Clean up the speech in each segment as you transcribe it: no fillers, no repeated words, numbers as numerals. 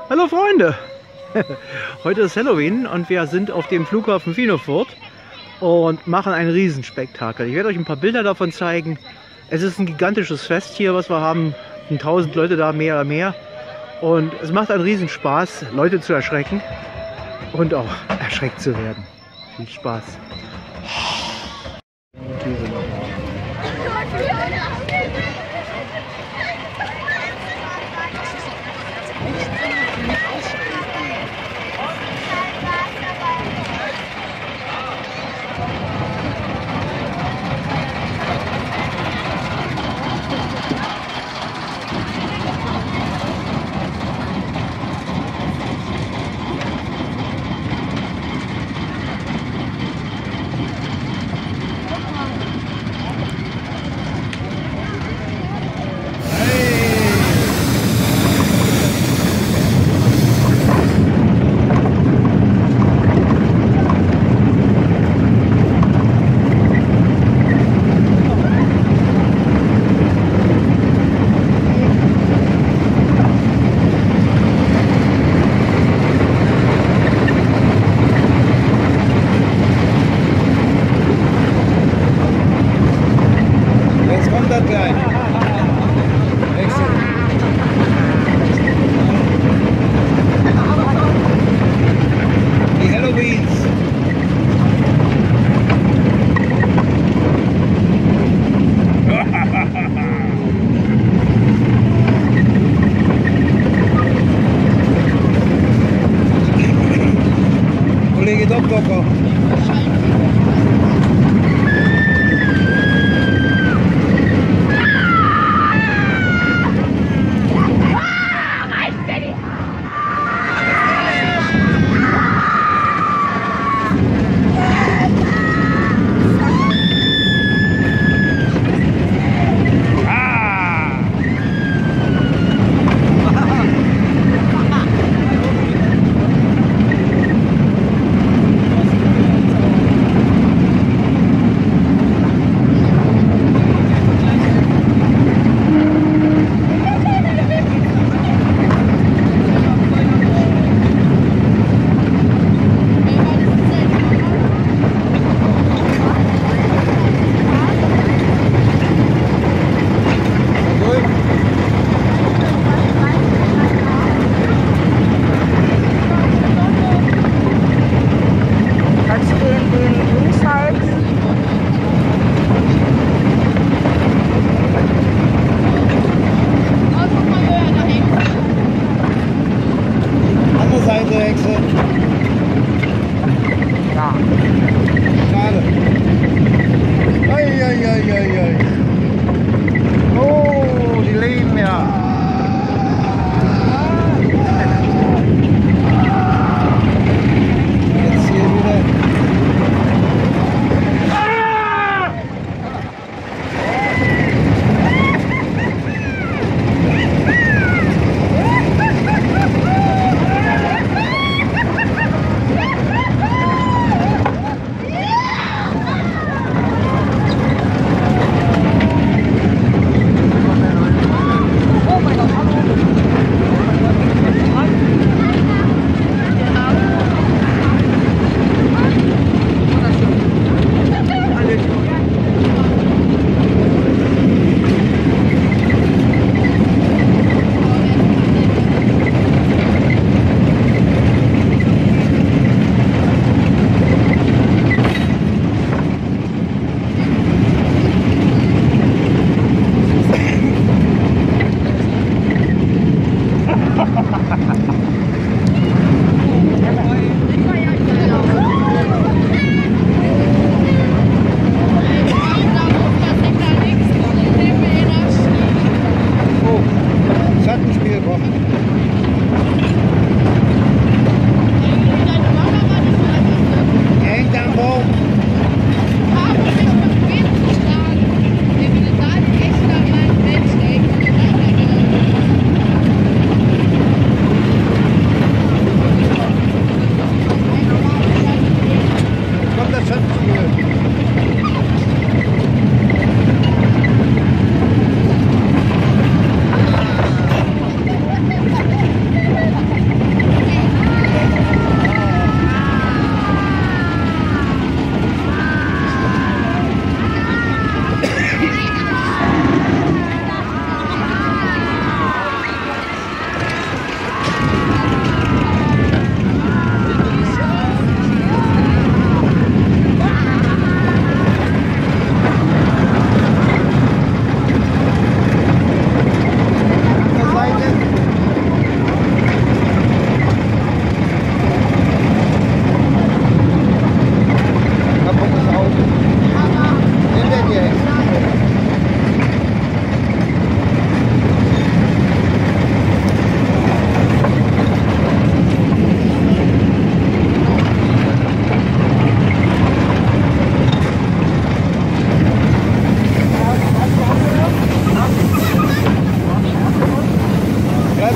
Hallo Freunde! Heute ist Halloween und wir sind auf dem Flughafen Finofurt und machen ein Riesenspektakel. Ich werde euch ein paar Bilder davon zeigen. Es ist ein gigantisches Fest hier, was wir haben. 1000 Leute da, mehr oder mehr. Und es macht einen Riesenspaß, Leute zu erschrecken und auch erschreckt zu werden. Viel Spaß! Kollege Doktor.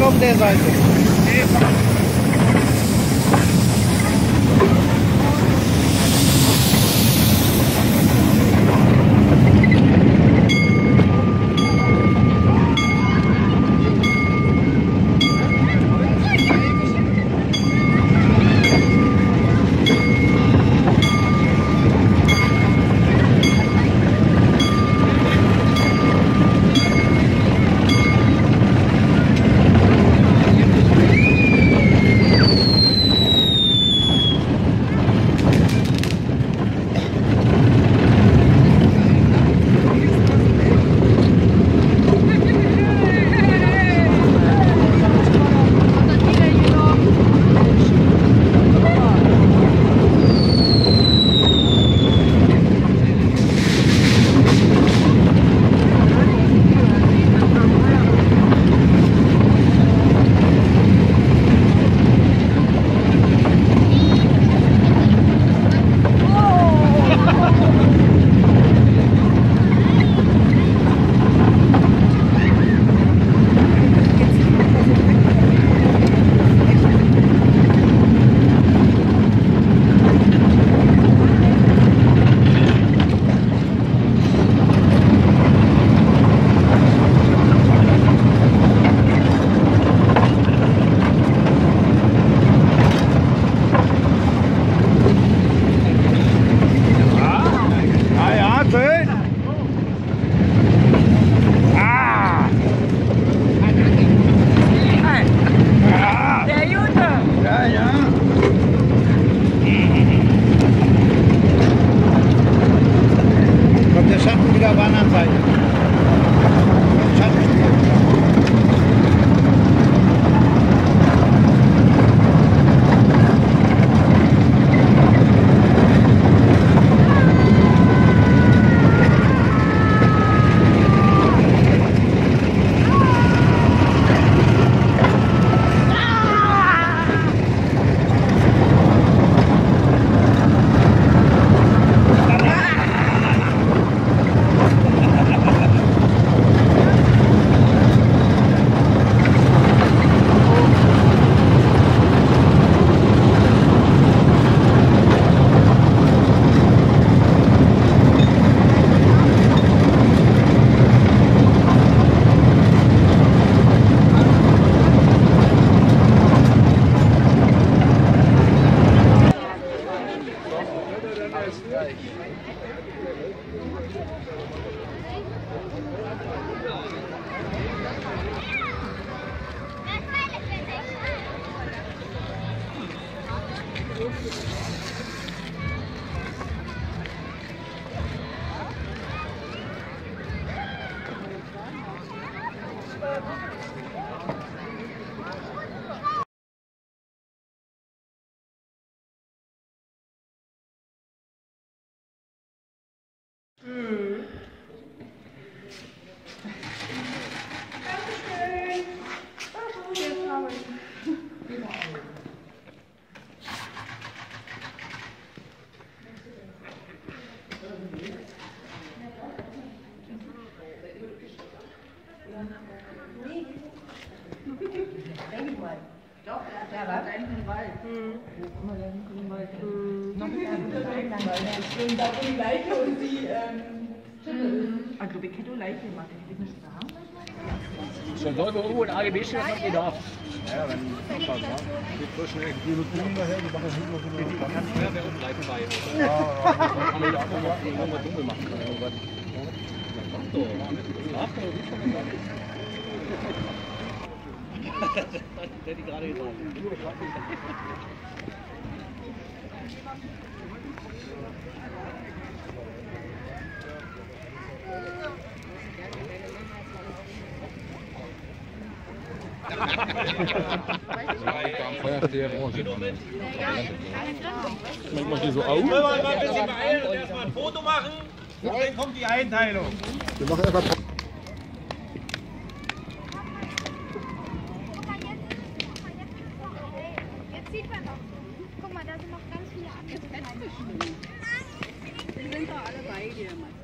Lager auf der Seite. Also wir können Leiche machen, ich will nicht sagen. Schon soll man irgendwo ein AGB stehen, was man nicht darf. Ja, wenn geht so schnell. Die Routinen daher, die machen hinten noch immer. Die kann Feuerwehr und Leichen bei. Ja, kann man ja auch noch irgendwas dunkel machen. Irgendwas. Ach doch, wie schon gesagt. Das hätte ich gerade gesagt. Manchmal die so auf. Wollen wir mal ein bisschen beeilen und erstmal ein Foto machen? Und dann kommt die Einteilung. Wir machen einfach. Jetzt sieht man doch. Guck mal, da sind noch ganz viele andere. Die sind doch alle bei dir, Mann.